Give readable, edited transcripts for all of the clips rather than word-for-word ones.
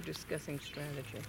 We're discussing strategy.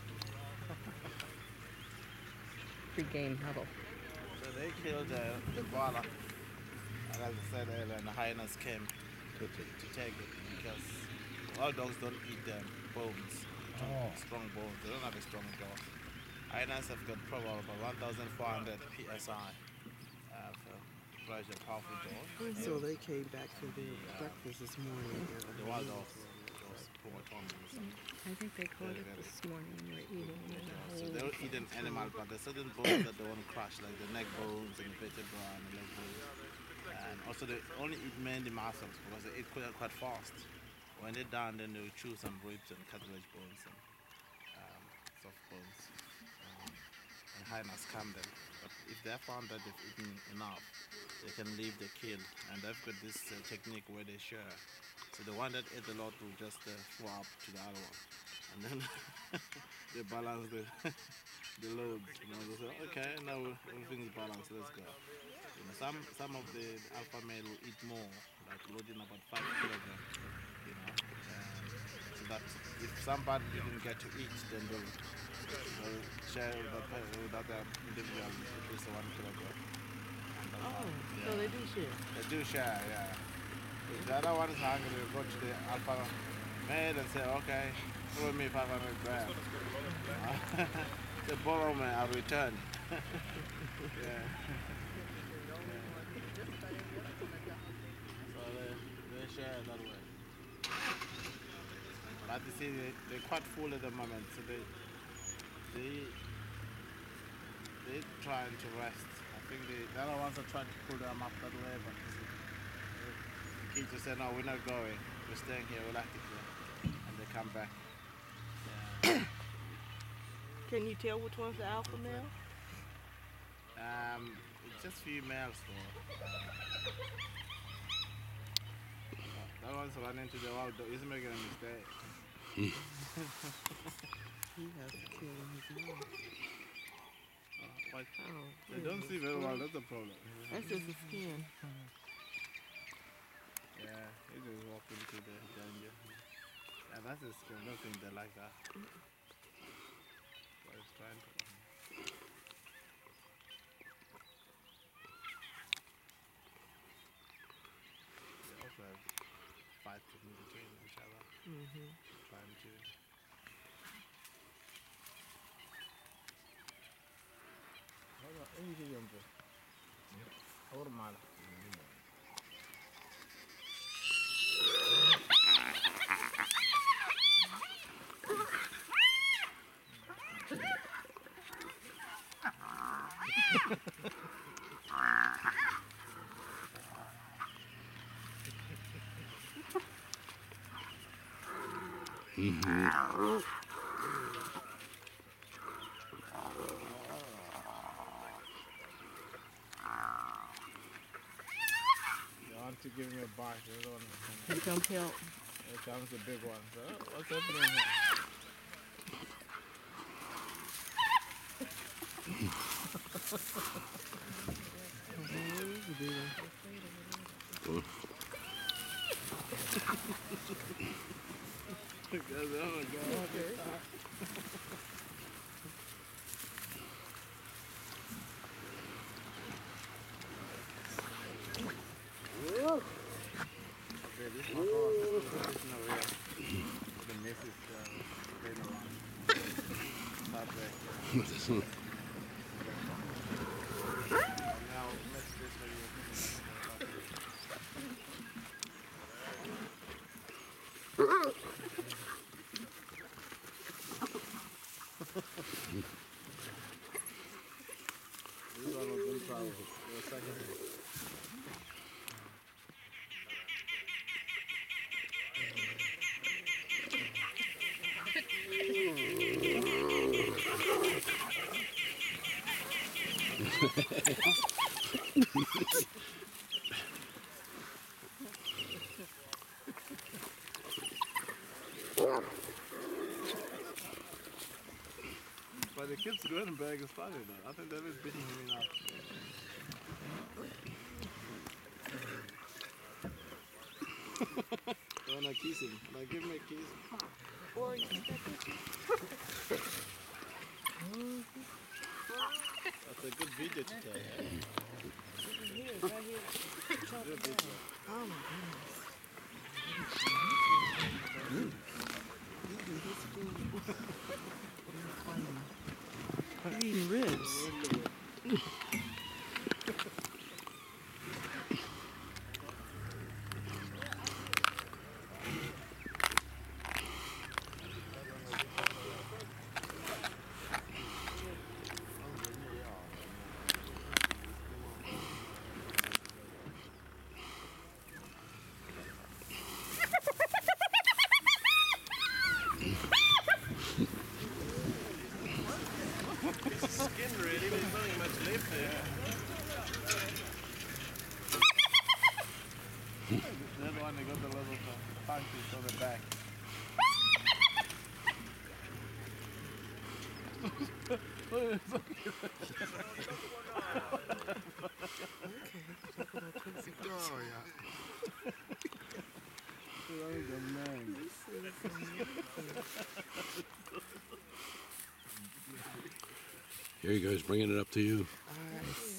Pre-game huddle. So they killed the koala, and as I said earlier, and the hyenas came to take it because all dogs don't eat bones, strong bones. They don't have a strong jaw. Hyenas have got probably about 1,400 psi for pressure, powerful jaws. So they came back for their breakfast this morning. The wild dogs, those poor Tommies. I think they caught it this morning and were eating it. So they'll eat an animal, but there's certain bones that they won't crush, like the neck bones and the vertebra and the leg bones. And also they only eat mainly muscles because they eat quite fast. When they're done, then they'll chew some ribs and cartilage bones and soft bones. And hyenas calm them. But if they found that they've eaten enough, they can leave the kill. And they've got this technique where they share. So the one that ate a lot will just swap to the other one. And then they balance the load. You know, they say, okay, now everything's balanced, let's go. You know, some of the alpha male will eat more, like loading about 5 kilograms. You know, so that if somebody didn't get to eat, then they'll share with other individuals at least 1 kilogram. So they do share. They do share, yeah. If the other one is hungry, they'll go to the alpha male and say, okay, throw me 500 grams. They borrow me, I'll return. Yeah. So they share that way. But you see, they're quite full at the moment, so they're trying to rest. I think the other ones are trying to pull them up that way, but the kids just say, no, we're not going. We're staying here, we like it here. And they come back. Yeah. Can you tell which one's the alpha male? It's just females though. That one's running into the wild dog. He's making a mistake. He has to kill his mom. They don't see very well, that's the problem. That's just the skin. Yeah, he just walked into the danger. Yeah, that's his skin. I don't think they like that. But he's trying to. They also have fights in between each other. Trying to. To give me a bite. Here comes help. Here comes the big one. So, what's happening here? But the kid's good and bag is funny though. I think that is beating him enough. I wanna kiss him. Like, give me a kiss. Or you can take it. That's a good video to tell. Here, right here. Chop it down. Oh my goodness. Eating his food. You're eating ribs. Skin ready, but there's not much left there. The other one, they got the little punches on the back. Oh, yeah. Here he goes, bringing it up to you. All right.